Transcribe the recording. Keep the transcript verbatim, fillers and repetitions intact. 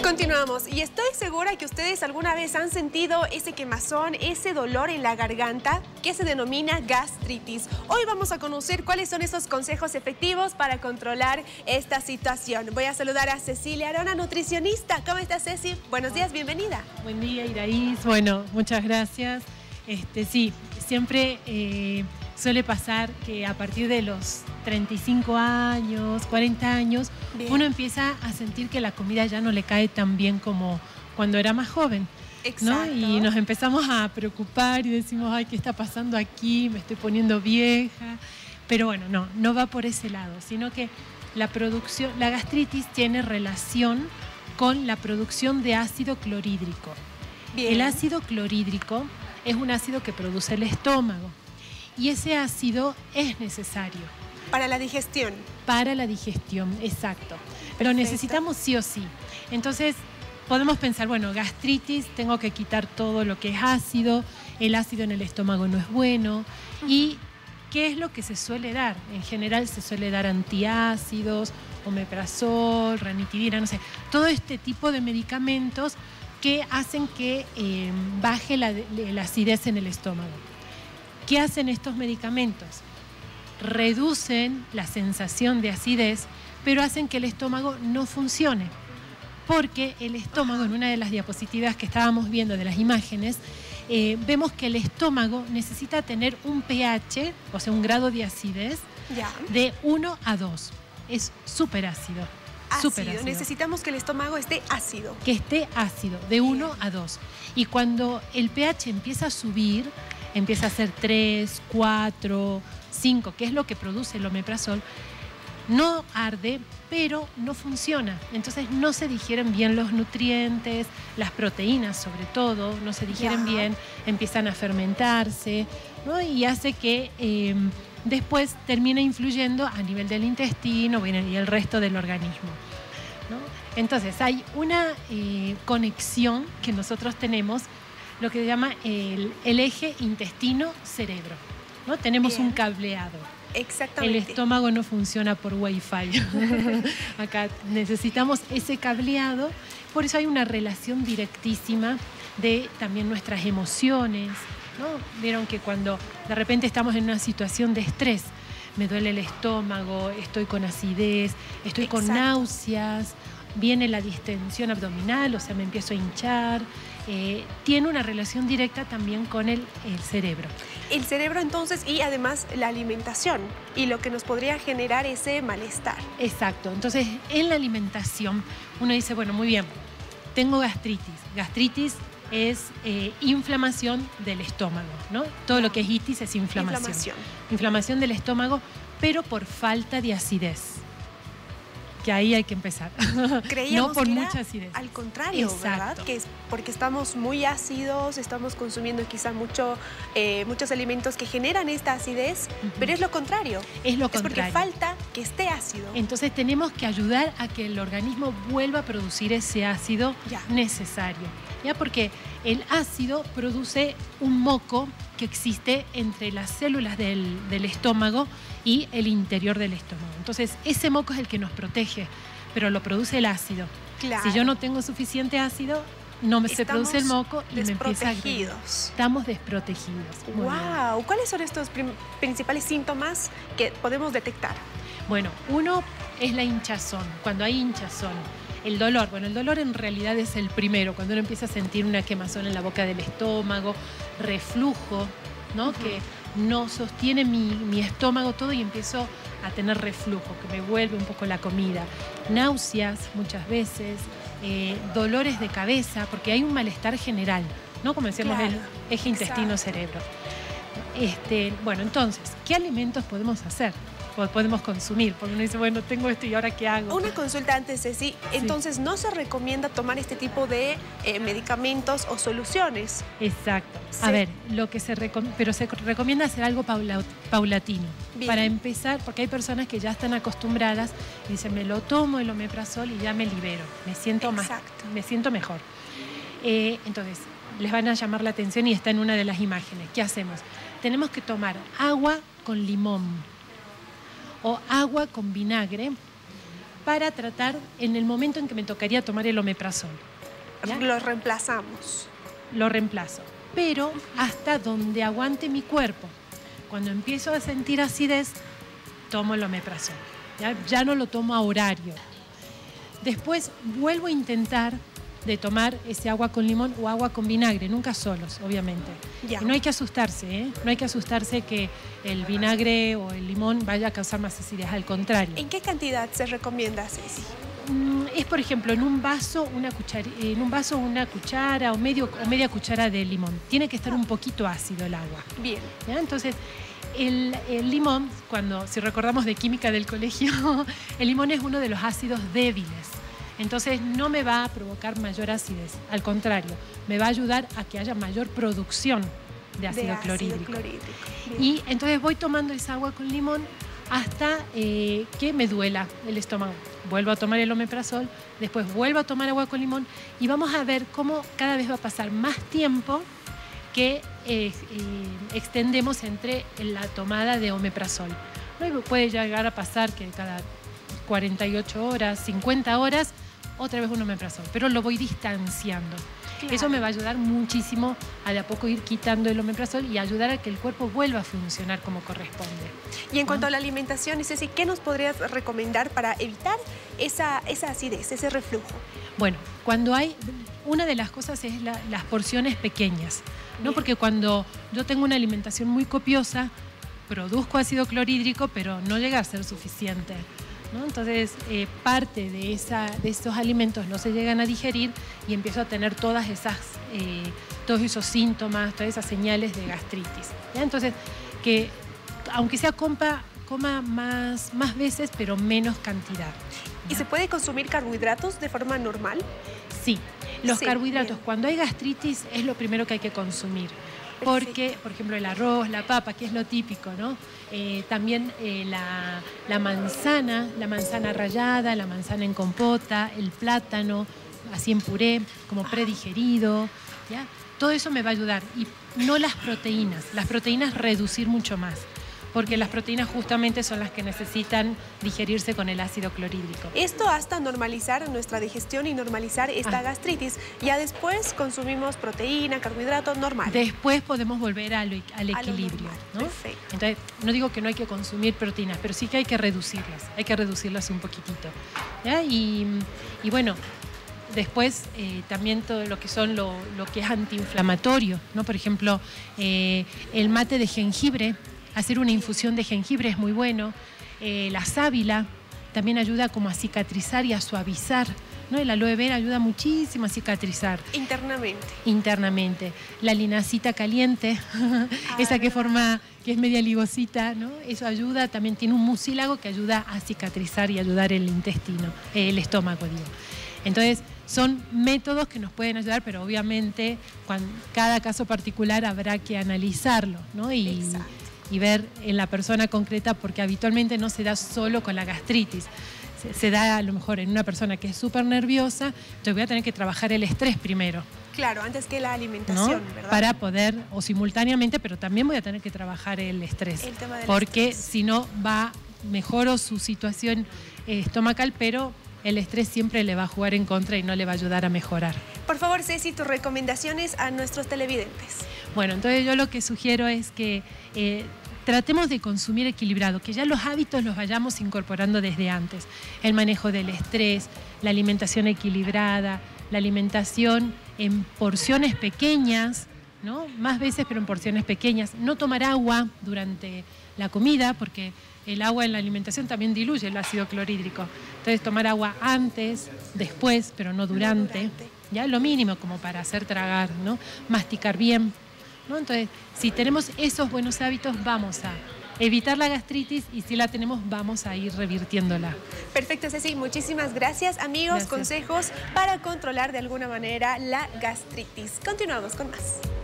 Continuamos y estoy segura que ustedes alguna vez han sentido ese quemazón, ese dolor en la garganta que se denomina gastritis. Hoy vamos a conocer cuáles son esos consejos efectivos para controlar esta situación. Voy a saludar a Cecilia Arona, nutricionista. ¿Cómo estás, Ceci? Buenos días, bienvenida. Buen día, Iraís. Bueno, muchas gracias. Este, sí, siempre eh, suele pasar que a partir de los treinta y cinco años, cuarenta años, bien, uno empieza a sentir que la comida ya no le cae tan bien como cuando era más joven. Exacto. ¿No? Y nos empezamos a preocupar y decimos, ay, ¿qué está pasando aquí? Me estoy poniendo vieja. Pero bueno, no, no va por ese lado, sino que la producción, la gastritis tiene relación con la producción de ácido clorhídrico. Bien. El ácido clorhídrico es un ácido que produce el estómago y ese ácido es necesario. Para la digestión. Para la digestión, exacto. Pero necesitamos sí o sí. Entonces, podemos pensar, bueno, gastritis, tengo que quitar todo lo que es ácido, el ácido en el estómago no es bueno. Uh-huh. ¿Y qué es lo que se suele dar? En general se suele dar antiácidos, omeprazol, ranitidina, no sé, todo este tipo de medicamentos que hacen que eh, baje la, la acidez en el estómago. ¿Qué hacen estos medicamentos? Reducen la sensación de acidez, pero hacen que el estómago no funcione. Porque el estómago, en una de las diapositivas que estábamos viendo de las imágenes, eh, vemos que el estómago necesita tener un pH, o sea, un grado de acidez, ya, de uno a dos. Es súper ácido. Ácido. ácido. Necesitamos que el estómago esté ácido. Que esté ácido, de uno a dos. Y cuando el pH empieza a subir, empieza a ser tres, cuatro, cinco, que es lo que produce el omeprazol, no arde, pero no funciona. Entonces no se digieren bien los nutrientes, las proteínas sobre todo, no se digieren ya. bien, empiezan a fermentarse, ¿no? Y hace que eh, después termine influyendo a nivel del intestino y el resto del organismo, ¿no? Entonces hay una eh, conexión que nosotros tenemos, lo que se llama el, el eje intestino-cerebro, ¿no? Tenemos bien. un cableado. Exactamente. El estómago no funciona por Wi-Fi. Acá necesitamos ese cableado, por eso hay una relación directísima de también nuestras emociones, ¿no? Vieron que cuando de repente estamos en una situación de estrés, me duele el estómago, estoy con acidez, estoy Exacto. con náuseas, viene la distensión abdominal, o sea, me empiezo a hinchar. Eh, tiene una relación directa también con el, el cerebro. El cerebro entonces y además la alimentación y lo que nos podría generar ese malestar. Exacto. Entonces, en la alimentación uno dice, bueno, muy bien, tengo gastritis. Gastritis es eh, inflamación del estómago, ¿no? Todo lo que es itis es inflamación. Inflamación. Inflamación del estómago, pero por falta de acidez. Que ahí hay que empezar. Creíamos no por que mucha acidez. Al contrario, Exacto. ¿verdad? Que es porque estamos muy ácidos, estamos consumiendo quizá mucho, eh, muchos alimentos que generan esta acidez, uh-huh. pero es lo contrario. Es lo es contrario. Es porque falta que esté ácido. Entonces tenemos que ayudar a que el organismo vuelva a producir ese ácido ya. necesario. ¿Ya? Porque el ácido produce un moco que existe entre las células del, del estómago y el interior del estómago. Entonces, ese moco es el que nos protege, pero lo produce el ácido. Claro. Si yo no tengo suficiente ácido, no me se produce el moco y me empieza a agredir. Estamos desprotegidos. ¡Wow! ¿Cuáles son estos principales síntomas que podemos detectar? Bueno, uno es la hinchazón. Cuando hay hinchazón, el dolor, bueno, el dolor en realidad es el primero, cuando uno empieza a sentir una quemazón en la boca del estómago, reflujo, ¿no? Uh-huh. Que no sostiene mi, mi estómago todo y empiezo a tener reflujo, que me vuelve un poco la comida. Náuseas muchas veces, eh, dolores de cabeza, porque hay un malestar general, ¿no? Como decíamos, claro. el eje intestino-cerebro. Este, bueno, entonces, ¿qué alimentos podemos hacer? Podemos consumir, porque uno dice, bueno, tengo esto y ahora ¿qué hago? Una consulta antes, Ceci. Entonces, sí. no se recomienda tomar este tipo de eh, medicamentos o soluciones. Exacto. Sí. A ver, lo que se recomienda, pero se recomienda hacer algo paula, paulatino. Bien. Para empezar, porque hay personas que ya están acostumbradas y dicen, me lo tomo el omeprazol y ya me libero, me siento más, me siento mejor. Eh, entonces, les van a llamar la atención y está en una de las imágenes. ¿Qué hacemos? Tenemos que tomar agua con limón o agua con vinagre para tratar en el momento en que me tocaría tomar el omeprazol. ¿Ya? Lo reemplazamos. Lo reemplazo, pero hasta donde aguante mi cuerpo. Cuando empiezo a sentir acidez, tomo el omeprazol. ¿Ya? Ya no lo tomo a horario. Después vuelvo a intentar de tomar ese agua con limón o agua con vinagre, nunca solos, obviamente. Ya. Y no hay que asustarse, ¿eh? No hay que asustarse que el vinagre o el limón vaya a causar más acidez, al contrario. ¿En qué cantidad se recomienda, Ceci? Mm, es, por ejemplo, en un vaso una cuchara, en un vaso una cuchara o, medio, o media cuchara de limón. Tiene que estar un poquito ácido el agua. Bien. ¿Ya? Entonces, el, el limón, cuando, si recordamos de química del colegio, el limón es uno de los ácidos débiles. Entonces no me va a provocar mayor acidez, al contrario, me va a ayudar a que haya mayor producción de ácido, de ácido clorhídrico. clorhídrico. Y entonces voy tomando esa agua con limón hasta eh, que me duela el estómago. Vuelvo a tomar el omeprazol, después vuelvo a tomar agua con limón y vamos a ver cómo cada vez va a pasar más tiempo que eh, eh, extendemos entre la tomada de omeprazol. ¿No? Puede llegar a pasar que cada cuarenta y ocho horas, cincuenta horas, otra vez un omeprazol, pero lo voy distanciando. Claro. Eso me va a ayudar muchísimo a de a poco ir quitando el omeprazol y ayudar a que el cuerpo vuelva a funcionar como corresponde. Y en ¿no? cuanto a la alimentación, Ceci, ¿qué nos podrías recomendar para evitar esa, esa acidez, ese reflujo? Bueno, cuando hay, una de las cosas es la, las porciones pequeñas, ¿no? Porque cuando yo tengo una alimentación muy copiosa, produzco ácido clorhídrico, pero no llega a ser suficiente, ¿no? Entonces, eh, parte de, esa, de esos alimentos no se llegan a digerir y empiezo a tener todas esas, eh, todos esos síntomas, todas esas señales de gastritis. ¿Ya? Entonces, que aunque sea compa, coma más, más veces, pero menos cantidad. ¿Ya? ¿Y se puede consumir carbohidratos de forma normal? Sí, los sí, carbohidratos, bien. Cuando hay gastritis, es lo primero que hay que consumir. Porque, por ejemplo, el arroz, la papa, que es lo típico, ¿no? Eh, también eh, la, la manzana, la manzana rallada, la manzana en compota, el plátano, así en puré, como predigerido, ¿ya? Todo eso me va a ayudar. Y no las proteínas, las proteínas reducir mucho más. Porque las proteínas justamente son las que necesitan digerirse con el ácido clorhídrico. Esto hasta normalizar nuestra digestión y normalizar esta ah. gastritis. Ya después consumimos proteína, carbohidratos, normal. Después podemos volver a lo, al equilibrio. ¿No? Perfecto. Entonces, no digo que no hay que consumir proteínas, pero sí que hay que reducirlas. Hay que reducirlas un poquitito. ¿Ya? Y, y bueno, después eh, también todo lo que son lo, lo que es antiinflamatorio, ¿no? Por ejemplo, eh, el mate de jengibre. Hacer una infusión de jengibre es muy bueno. Eh, la sábila también ayuda como a cicatrizar y a suavizar, ¿no? El aloe vera ayuda muchísimo a cicatrizar. Internamente. Internamente. La linacita caliente, ah, esa que forma, que es media ligosita, ¿no? Eso ayuda, también tiene un mucílago que ayuda a cicatrizar y ayudar el intestino, eh, el estómago, digo. Entonces, son métodos que nos pueden ayudar, pero obviamente, cuando, cada caso particular habrá que analizarlo, ¿no? Y, Exacto. y ver en la persona concreta, porque habitualmente no se da solo con la gastritis, se, se da a lo mejor en una persona que es súper nerviosa, entonces voy a tener que trabajar el estrés primero. Claro, antes que la alimentación, ¿no? ¿verdad? Para poder, o simultáneamente, pero también voy a tener que trabajar el estrés, el tema del porque estrés. Si no va, mejoro su situación eh, estomacal, pero el estrés siempre le va a jugar en contra y no le va a ayudar a mejorar. Por favor, Ceci, tus recomendaciones a nuestros televidentes. Bueno, entonces yo lo que sugiero es que eh, tratemos de consumir equilibrado, que ya los hábitos los vayamos incorporando desde antes. El manejo del estrés, la alimentación equilibrada, la alimentación en porciones pequeñas, ¿no? Más veces, pero en porciones pequeñas. No tomar agua durante la comida, porque el agua en la alimentación también diluye el ácido clorhídrico. Entonces, tomar agua antes, después, pero no durante. No durante. Ya lo mínimo como para hacer tragar, ¿no? Masticar bien, ¿no? Entonces, si tenemos esos buenos hábitos, vamos a evitar la gastritis y si la tenemos, vamos a ir revirtiéndola. Perfecto, Ceci. Muchísimas gracias. Amigos, gracias. Consejos para controlar de alguna manera la gastritis. Continuamos con más.